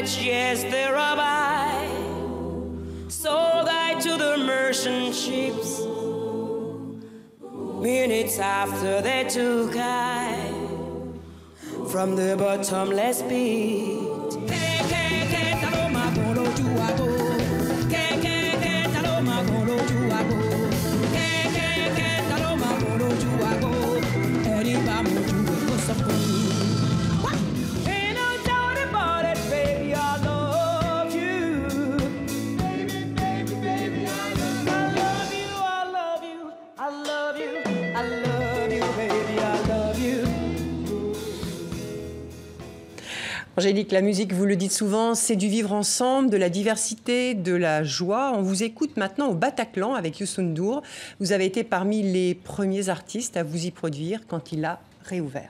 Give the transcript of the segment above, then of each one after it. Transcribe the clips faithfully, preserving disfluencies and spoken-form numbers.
rich, yes, they rob I. Sold I to the merchant ships. Minutes after they took I from the bottomless pit. Angélique, la musique, vous le dites souvent, c'est du vivre ensemble, de la diversité, de la joie. On vous écoute maintenant au Bataclan avec Youssou N'Dour. Vous avez été parmi les premiers artistes à vous y produire quand il a réouvert.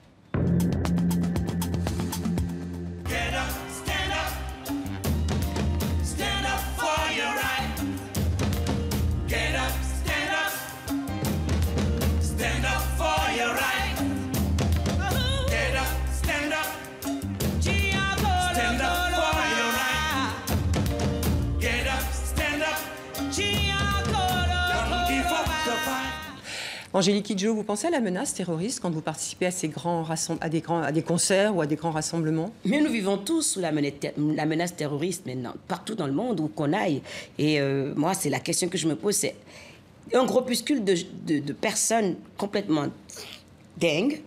Angélique Kidjo, vous pensez à la menace terroriste quand vous participez à, ces grands à, des grands, à des concerts ou à des grands rassemblements? Mais nous vivons tous sous la menace, la menace terroriste maintenant, partout dans le monde où qu'on aille. Et euh, moi, c'est la question que je me pose, c'est un groupuscule de, de, de personnes complètement dingues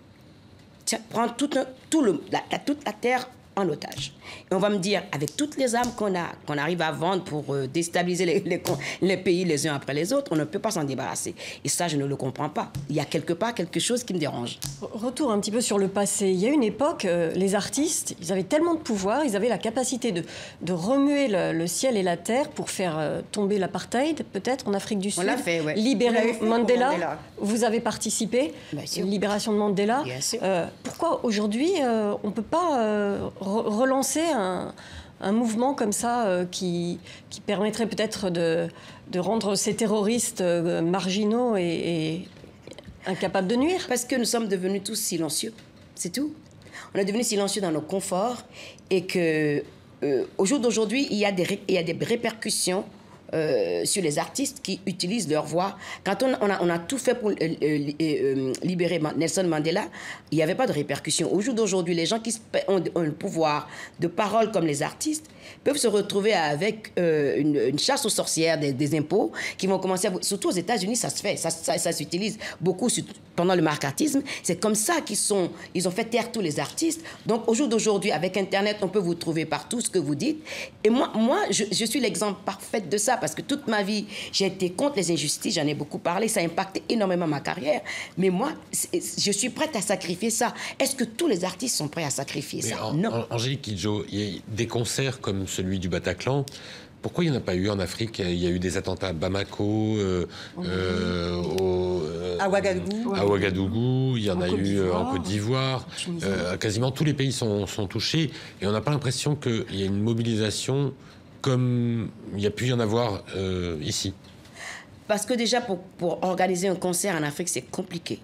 prend tout, un, tout le, la, la, toute la terre en otage. Et on va me dire, avec toutes les armes qu'on a, qu'on arrive à vendre pour euh, déstabiliser les, les, les pays les uns après les autres, on ne peut pas s'en débarrasser. Et ça, je ne le comprends pas. Il y a quelque part quelque chose qui me dérange. Retour un petit peu sur le passé. Il y a une époque, euh, les artistes, ils avaient tellement de pouvoir, ils avaient la capacité de, de remuer le, le ciel et la terre pour faire euh, tomber l'apartheid, peut-être, en Afrique du Sud. On l'a fait, oui. Libérer fait Mandela. Mandela. Vous avez participé. Bien sûr. Libération de Mandela. Bien sûr. Euh, pourquoi aujourd'hui, euh, on ne peut pas euh, re relancer un, un mouvement comme ça euh, qui, qui permettrait peut-être de, de rendre ces terroristes euh, marginaux et, et incapables de nuire? Parce que nous sommes devenus tous silencieux, c'est tout. On est devenus silencieux dans nos conforts et que euh, au jour d'aujourd'hui, il y a des, il y a des répercussions Euh, sur les artistes qui utilisent leur voix. Quand on, on, a, on a tout fait pour euh, euh, euh, libérer Nelson Mandela, il n'y avait pas de répercussions. Au jour d'aujourd'hui, les gens qui ont, ont le pouvoir de parole comme les artistes peuvent se retrouver avec euh, une, une chasse aux sorcières des, des impôts qui vont commencer à... Surtout aux États-Unis, ça se fait, ça, ça, ça s'utilise beaucoup sur, pendant le marcatisme. C'est comme ça qu'ils sont, ils ont fait taire tous les artistes. Donc, au jour d'aujourd'hui, avec Internet, on peut vous trouver partout ce que vous dites. Et moi, moi je, je suis l'exemple parfait de ça parce que toute ma vie, j'ai été contre les injustices, j'en ai beaucoup parlé, ça a impacté énormément ma carrière. Mais moi, je suis prête à sacrifier ça. Est-ce que tous les artistes sont prêts à sacrifier Mais ça? en, Non. En, Angélique Kidjo, il y a des concerts comme celui du Bataclan. Pourquoi il n'y en a pas eu en Afrique? Il y a eu des attentats à Bamako, euh, euh, au, euh, à Ouagadougou. À Ouagadougou, il y en, en a eu euh, en Côte d'Ivoire. Euh, quasiment tous les pays sont, sont touchés. Et on n'a pas l'impression qu'il y a une mobilisation comme il y a pu y en avoir euh, ici. Parce que déjà, pour, pour organiser un concert en Afrique, c'est compliqué.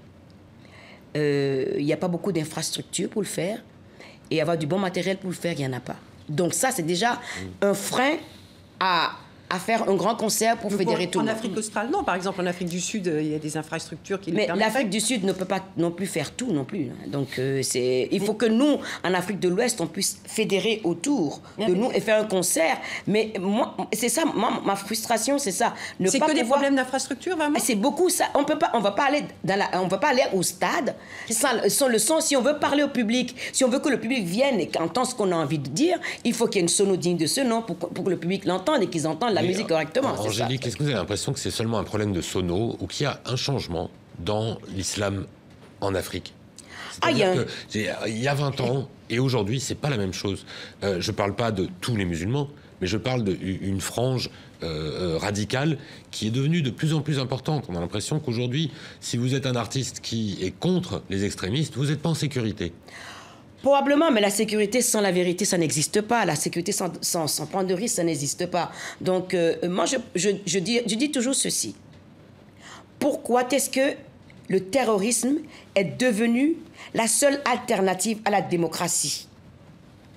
Euh, il n'y a pas beaucoup d'infrastructures pour le faire. Et avoir du bon matériel pour le faire, il n'y en a pas. Donc ça, c'est déjà mmh. un frein à, à faire un grand concert pour, pour fédérer tout le monde. En Afrique australe, non. Par exemple, en Afrique du Sud, il y a des infrastructures qui... Mais l'Afrique du Sud ne peut pas non plus faire tout non plus. Donc, euh, c'est, il faut que nous, en Afrique de l'Ouest, on puisse fédérer autour de nous et faire un concert. Mais moi, c'est ça, moi, ma frustration, c'est ça. C'est que pouvoir... des problèmes d'infrastructure, vraiment? C'est beaucoup ça. On peut pas, on va pas aller dans la, on va pas aller au stade sans, sans le son. Si on veut parler au public, si on veut que le public vienne et entende ce qu'on a envie de dire, il faut qu'il y ait une sono digne de ce nom pour, pour que le public l'entende et qu'ils entendent la Mais musique correctement. Angélique, est-ce que vous avez l'impression que c'est seulement un problème de sono ou qu'il y a un changement dans l'islam en Afrique? Ah, il y a... que, il y a vingt ans et aujourd'hui, c'est pas la même chose. Euh, je parle pas de tous les musulmans, mais je parle d'une frange euh, radicale qui est devenue de plus en plus importante. On a l'impression qu'aujourd'hui, si vous êtes un artiste qui est contre les extrémistes, vous n'êtes pas en sécurité. Probablement, mais la sécurité sans la vérité, ça n'existe pas. La sécurité sans, sans, sans prendre de risque, ça n'existe pas. Donc, euh, moi, je, je, je, dis, je dis toujours ceci. Pourquoi est-ce que le terrorisme est devenu la seule alternative à la démocratie?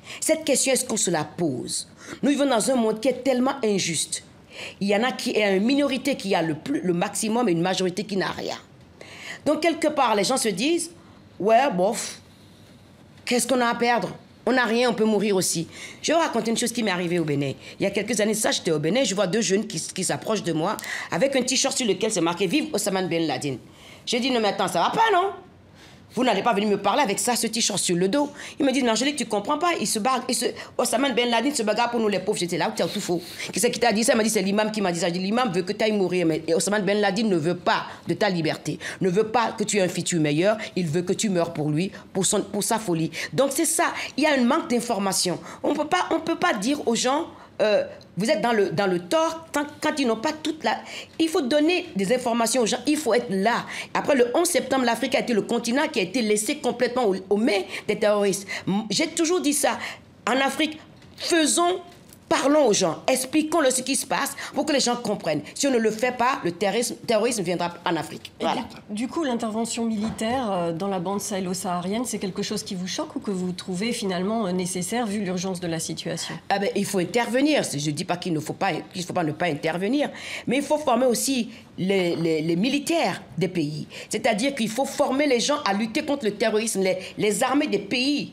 Cette question, est-ce qu'on se la pose? Nous vivons dans un monde qui est tellement injuste. Il y en a qui, il y a une minorité qui a le, plus, le maximum et une majorité qui n'a rien. Donc, quelque part, les gens se disent, ouais, bof, qu'est-ce qu'on a à perdre? On n'a rien, on peut mourir aussi. Je vais vous raconter une chose qui m'est arrivée au Bénin. Il y a quelques années, ça, j'étais au Bénin, je vois deux jeunes qui, qui s'approchent de moi avec un t-shirt sur lequel c'est marqué « Vive Osama Ben Laden ». J'ai dit « Non, mais attends, ça va pas, non? Vous n'allez pas venir me parler avec ça, ce t-shirt sur le dos. » Ils me disent « Mais Angélique, tu comprends pas, il se barre, il se... Osama Ben Laden se bagarre pour nous les pauvres. » J'étais là, c'est tout faux. Qui c'est qui t'a dit ça? Il m'a dit « C'est l'imam qui m'a dit ça. » Je dis « L'imam veut que tu ailles mourir, mais Osama Ben Laden ne veut pas de ta liberté, ne veut pas que tu aies un futur meilleur, il veut que tu meurs pour lui, pour, son, pour sa folie. » Donc c'est ça, il y a un manque d'information. On ne peut pas dire aux gens... Euh, vous êtes dans le, dans le tort quand, quand ils n'ont pas toute la... Il faut donner des informations aux gens, il faut être là. Après le onze septembre, l'Afrique a été le continent qui a été laissé complètement aux, aux mains des terroristes. J'ai toujours dit ça. En Afrique, faisons... Parlons aux gens, expliquons-leur ce qui se passe pour que les gens comprennent. Si on ne le fait pas, le terrorisme, terrorisme viendra en Afrique. Voilà. Du, du coup, l'intervention militaire dans la bande sahélo-saharienne, c'est quelque chose qui vous choque ou que vous trouvez finalement nécessaire vu l'urgence de la situation? Ah ben, il faut intervenir. Je ne dis pas qu'il ne faut pas, qu'il faut pas ne pas intervenir, mais il faut former aussi les, les, les militaires des pays. C'est-à-dire qu'il faut former les gens à lutter contre le terrorisme, les, les armées des pays.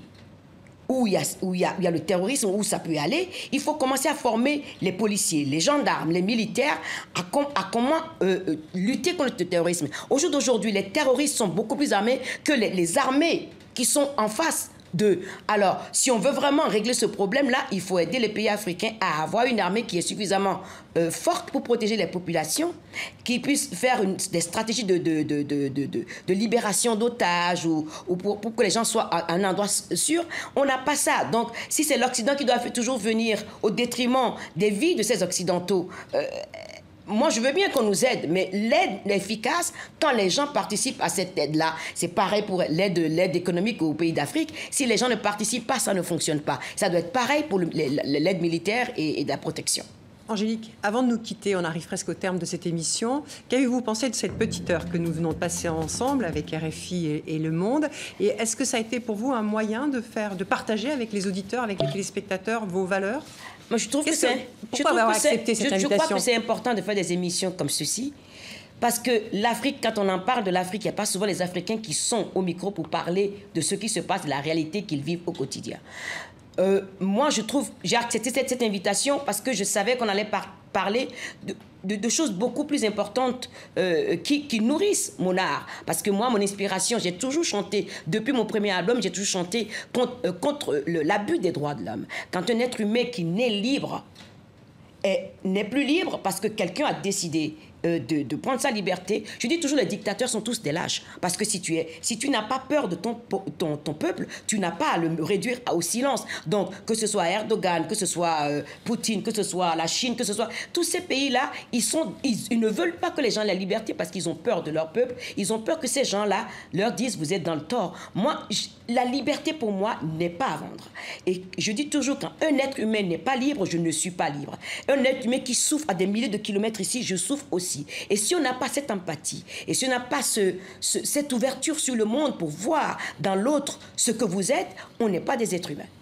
Où il, y a, où, il y a, il y a le terrorisme, où ça peut aller, il faut commencer à former les policiers, les gendarmes, les militaires à, com à comment euh, euh, lutter contre le terrorisme. Au jour d'aujourd'hui, les terroristes sont beaucoup plus armés que les, les armées qui sont en face d'eux. Alors, si on veut vraiment régler ce problème-là, il faut aider les pays africains à avoir une armée qui est suffisamment euh, forte pour protéger les populations, qui puisse faire une, des stratégies de, de, de, de, de, de, de libération d'otages ou, ou pour, pour que les gens soient à un endroit sûr. On n'a pas ça. Donc, si c'est l'Occident qui doit toujours venir au détriment des vies de ces Occidentaux, euh, moi, je veux bien qu'on nous aide, mais l'aide est efficace quand les gens participent à cette aide-là. C'est pareil pour l'aide l'aide économique aux pays d'Afrique. Si les gens ne participent pas, ça ne fonctionne pas. Ça doit être pareil pour l'aide militaire et, et de la protection. Angélique, avant de nous quitter, on arrive presque au terme de cette émission. Qu'avez-vous pensé de cette petite heure que nous venons de passer ensemble avec R F I et, et Le Monde? Et est-ce que ça a été pour vous un moyen de, faire, de partager avec les auditeurs, avec les téléspectateurs, vos valeurs? Moi, je trouve que c'est... Pourquoi avoir accepté cette invitation? Je crois que c'est important de faire des émissions comme ceci. Parce que l'Afrique, quand on en parle de l'Afrique, il n'y a pas souvent les Africains qui sont au micro pour parler de ce qui se passe, de la réalité qu'ils vivent au quotidien. Euh, moi, je trouve, j'ai accepté cette, cette invitation parce que je savais qu'on allait par, parler de, de, de choses beaucoup plus importantes euh, qui, qui nourrissent mon art. Parce que moi, mon inspiration, j'ai toujours chanté, depuis mon premier album, j'ai toujours chanté contre, euh, contre l'abus des droits de l'homme. Quand un être humain qui naît libre n'est plus libre parce que quelqu'un a décidé euh, de, de prendre sa liberté. Je dis toujours, les dictateurs sont tous des lâches. Parce que si tu es, si tu n'as pas peur de ton, ton, ton peuple, tu n'as pas à le réduire au silence. Donc, que ce soit Erdogan, que ce soit euh, Poutine, que ce soit la Chine, que ce soit... Tous ces pays-là, ils, sont, ils, ils ne veulent pas que les gens aient la liberté parce qu'ils ont peur de leur peuple. Ils ont peur que ces gens-là leur disent, vous êtes dans le tort. Moi, je, la liberté, pour moi, n'est pas à vendre. Et je dis toujours, quand un être humain n'est pas libre, je ne suis pas libre. Un être humain qui souffre à des milliers de kilomètres ici, je souffre aussi. Et si on n'a pas cette empathie, et si on n'a pas ce, ce, cette ouverture sur le monde pour voir dans l'autre ce que vous êtes, on n'est pas des êtres humains.